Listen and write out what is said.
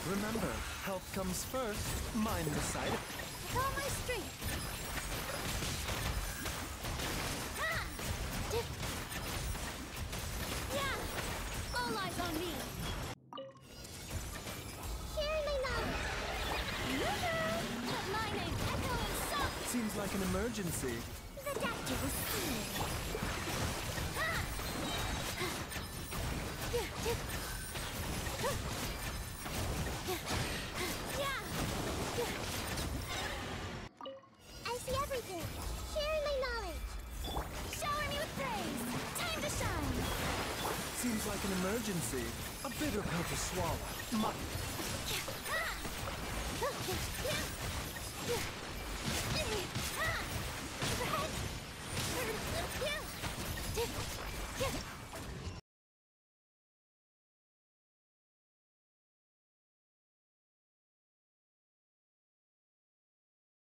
Remember, health comes first. Mind the side. With all my strength. Yeah! All eyes on me. Sharing my knowledge. Nilou! Let my name echo in song. Seems like an emergency. The doctor will see. I see everything. Sharing my knowledge. Shower me with praise. Time to shine. Seems like an emergency. A bitter pill to swallow.